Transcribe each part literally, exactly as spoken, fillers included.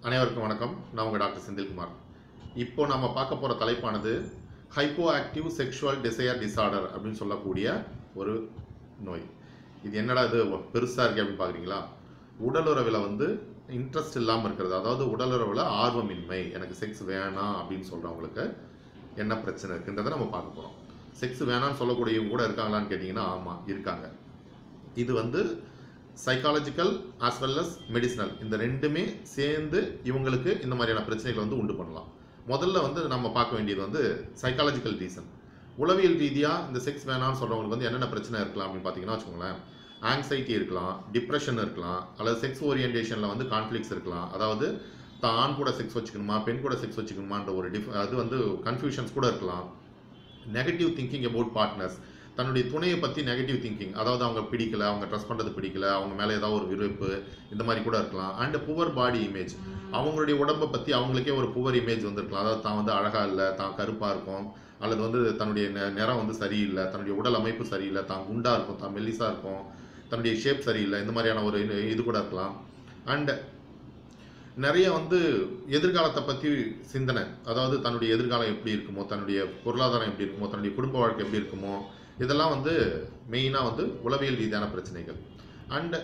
அனைவருக்கும் வணக்கம். நான் உங்கள் டாக்டர் செந்தில்குமார். இப்போ நம்ம பார்க்க போகிற தலைப்பானது hypoactive sexual desire disorder அப்படின்னு சொல்லக்கூடிய ஒரு நோய். இது என்னடா இது பெருசாக இருக்குது அப்படின்னு பார்க்குறீங்களா? உடலுறவில் வந்து இன்ட்ரெஸ்ட் இல்லாமல் இருக்கிறது, அதாவது உடலுறவில் ஆர்வமின்மை, எனக்கு செக்ஸ் வேணாம் அப்படின்னு சொல்கிறவங்களுக்கு என்ன பிரச்சனை இருக்குன்றதை நம்ம பார்க்க போகிறோம். செக்ஸ் வேணான்னு சொல்லக்கூடியவங்க கூட இருக்காங்களான்னு கேட்டிங்கன்னா ஆமாம் இருக்காங்க. இது வந்து psychological as well as medicinal, இந்த ரெண்டுமே சேர்ந்து இவங்களுக்கு இந்த மாதிரியான பிரச்சனைகளை வந்து உண்டு பண்ணலாம். முதல்ல வந்து நம்ம பார்க்க வேண்டியது வந்து சைக்காலஜிக்கல் ரீசன். உளவியல் ரீதியாக இந்த செக்ஸ் வேணாம்னு சொல்கிறவங்களுக்கு வந்து என்னென்ன பிரச்சனை இருக்கலாம் அப்படின்னு பார்த்தீங்கன்னா வச்சுக்கோங்களேன், ஆங்ஸைட்டி இருக்கலாம், டிப்ரெஷன் இருக்கலாம், அல்லது செக்ஸ் ஓரியன்டேஷனில் வந்து கான்ஃப்ளிக்ஸ் இருக்கலாம். அதாவது தான் ஆண் கூட செக்ஸ் வச்சுக்கணுமா பெண் கூட செக்ஸ் வச்சுக்கணுமான்ற ஒரு டிஃப் அது வந்து கன்ஃபியூஷன்ஸ் கூட இருக்கலாம். நெகட்டிவ் திங்கிங் அபவுட் பார்ட்னர்ஸ், தன்னுடைய துணையை பற்றி நெகட்டிவ் திங்கிங், அதாவது அவங்க பிடிக்கல, அவங்க ட்ரஸ்ட் பண்ணுறது பிடிக்கல, அவங்க மேலே ஏதாவது ஒரு விருப்பு, இந்த மாதிரி கூட இருக்கலாம். அண்ட் புவர் பாடி இமேஜ், அவங்களுடைய உடம்பை பற்றி அவங்களுக்கே ஒரு புவர் இமேஜ் வந்துருக்கலாம். அதாவது தான் வந்து அழகாக இல்லை, தான் கருப்பாக இருக்கும், அல்லது வந்து தன்னுடைய நிறம் வந்து சரியில்லை, தன்னுடைய உடல் அமைப்பு சரியில்லை, தான் குண்டாக இருக்கும், தான் மெல்லிஸாக இருக்கும், தன்னுடைய ஷேப் சரியில்லை, இந்த மாதிரியான ஒரு இது கூட இருக்கலாம். அண்ட் நிறைய வந்து எதிர்காலத்தை பற்றி சிந்தனை, அதாவது தன்னுடைய எதிர்காலம் எப்படி இருக்குமோ, தன்னுடைய பொருளாதாரம் எப்படி இருக்குமோ, தன்னுடைய குடும்ப வாழ்க்கை எப்படி இருக்குமோ, இதெல்லாம் வந்து மெயினாக வந்து உளவியல் ரீதியான பிரச்சனைகள். அண்ட்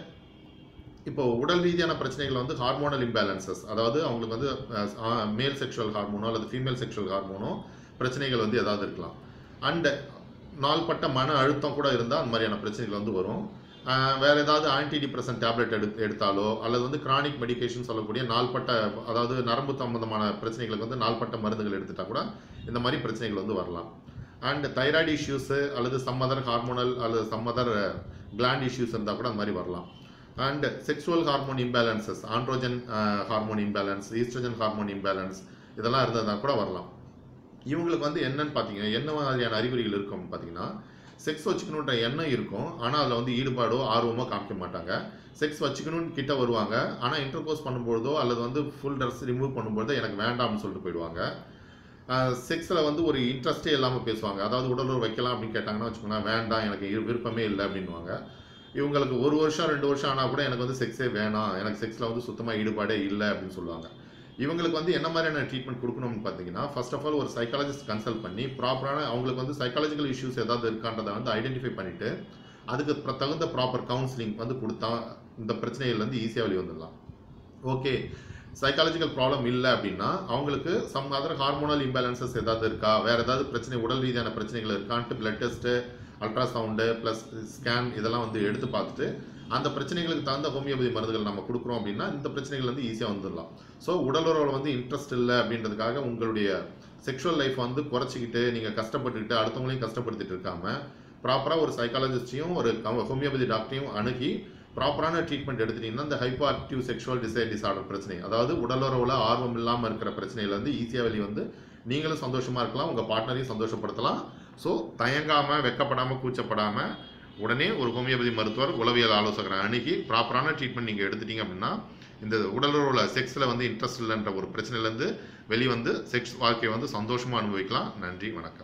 இப்போ உடல் ரீதியான பிரச்சனைகள் வந்து ஹார்மோனல் இம்பேலன்சஸ், அதாவது அவங்களுக்கு வந்து மேல் செக்ஷுவல் ஹார்மோனோ அல்லது ஃபீமேல் செக்ஷுவல் ஹார்மோனோ பிரச்சனைகள் வந்து ஏதாவது இருக்கலாம். அண்ட் நாள்பட்ட மன அழுத்தம் கூட இருந்தால் அந்த மாதிரியான பிரச்சனைகள் வந்து வரும். வேறு ஏதாவது ஆன்டி டிப்ரெசன்ட் டேப்லெட் எடு எடுத்தாலோ அல்லது வந்து கிரானிக் மெடிகேஷன் சொல்லக்கூடிய நாள்பட்ட, அதாவது நரம்பு சம்பந்தமான பிரச்சனைகளுக்கு வந்து நாள்பட்ட மருந்துகள் எடுத்துட்டால் கூட இந்த மாதிரி பிரச்சனைகள் வந்து வரலாம். அண்ட் தைராய்டு இஷ்யூஸு அல்லது சம் அதர் ஹார்மோனல் அல்லது சம் அதர் கிளாண்ட் இஷ்யூஸ் இருந்தால் கூட அந்த மாதிரி வரலாம். And sexual hormone imbalances, androgen hormone imbalance, oestrogen hormone imbalance, இதெல்லாம் இருந்ததுனா கூட வரலாம். இவங்களுக்கு வந்து என்னன்னு பார்த்தீங்கன்னா என்ன மாதிரியான அறிகுறிகள் இருக்கும் பார்த்தீங்கன்னா, செக்ஸ் வச்சுக்கணுன்ற எண்ணம் இருக்கும், ஆனால் அதில் வந்து ஈடுபாடோ ஆர்வமோ காமிக்க மாட்டாங்க. செக்ஸ் வச்சுக்கணும்னு கிட்ட வருவாங்க, ஆனால் இன்டர்கோர்ஸ் பண்ணும்போதோ அல்லது வந்து ஃபுல் ட்ரெஸ் ரிமூவ் பண்ணும்போதோ எனக்கு வேண்டாம்னு சொல்லிட்டு போயிடுவாங்க. செக்ஸில் வந்து ஒரு இன்ட்ரெஸ்டே இல்லாமல் பேசுவாங்க. அதாவது உடலுறவு வைக்கலாம் அப்படின்னு கேட்டாங்கன்னா வச்சுக்கோங்களேன், வேண்டாம் எனக்கு விருப்பமே இல்லை அப்படின்வாங்க. இவங்களுக்கு ஒரு வருஷம் ரெண்டு வருஷம் ஆனால் கூட எனக்கு வந்து செக்ஸே வேணாம், எனக்கு செக்ஸில் வந்து சுத்தமாக ஈடுபாடே இல்லை அப்படின்னு சொல்லுவாங்க. இவங்களுக்கு வந்து என்ன மாதிரியான ட்ரீட்மெண்ட் கொடுக்கணும்னு பார்த்தீங்கன்னா, ஃபர்ஸ்ட் ஆஃப் ஆல் ஒரு சைக்காலஜிஸ்ட் கன்சல்ட் பண்ணி ப்ராப்பரான அவங்களுக்கு வந்து சைக்காலஜிக்கல் இஷ்யூஸ் ஏதாவது இருக்கான்றதை வந்து ஐடென்டிஃபை பண்ணிவிட்டு அதுக்கு தகுந்த ப்ராப்பர் கவுன்சிலிங் வந்து கொடுத்தா இந்த பிரச்சனைகள்லேருந்து ஈஸியாக வெளியே வந்துடலாம். ஓகே, சைக்காலஜிக்கல் ப்ராப்ளம் இல்லை அப்படின்னா அவங்களுக்கு சம் அதர் ஹார்மோனல் இம்பேலன்சஸ் ஏதாவது இருக்கா, வேறு ஏதாவது பிரச்சனை உடல் ரீதியான பிரச்சனைகள் இருக்கான்ட்டு blood test, ultrasound plus scan இதெல்லாம் வந்து எடுத்து பார்த்துட்டு அந்த பிரச்சனைகளுக்கு தகுந்த ஹோமியோபதி மருந்துகள் நம்ம கொடுக்குறோம் அப்படின்னா இந்த பிரச்சனைகள் வந்து ஈஸியாக வந்துடலாம். ஸோ உடலுறவில் வந்து இன்ட்ரெஸ்ட் இல்லை அப்படின்றதுக்காக உங்களுடைய செக்ஷுவல் லைஃப் வந்து குறைச்சிக்கிட்டு நீங்கள் கஷ்டப்பட்டுக்கிட்டு அடுத்தவங்களையும் கஷ்டப்படுத்திட்டு இருக்காமல் ப்ராப்பராக ஒரு சைக்காலஜிஸ்டையும் ஒரு ஹோமியோபதி டாக்டரையும் அணுகி ப்ராப்பரான ட்ரீட்மெண்ட் எடுத்துட்டீங்கன்னா இந்த hypoactive sexual desire disorder பிரச்சனை, அதாவது உடலுறவில் ஆர்வம் இல்லாமல் இருக்கிற பிரச்சனைகள் வந்து ஈஸியாக வெளியே வந்து நீங்களும் சந்தோஷமாக இருக்கலாம், உங்கள் பார்ட்னரையும் சந்தோஷப்படுத்தலாம். ஸோ தயங்காமல், வெக்கப்படாமல், கூச்சப்படாமல் உடனே ஒரு ஹோமியோபதி மருத்துவர், உளவியல் ஆலோசகரை அணுகி ப்ராப்பரான ட்ரீட்மெண்ட் நீங்கள் எடுத்துட்டீங்க அப்படின்னா இந்த உடலுறவில் செக்ஸில் வந்து இன்ட்ரெஸ்ட் இல்லைன்ற ஒரு பிரச்சனையிலேருந்து வெளிவந்து செக்ஸ் வாழ்க்கையை வந்து சந்தோஷமாக அனுபவிக்கலாம். நன்றி, வணக்கம்.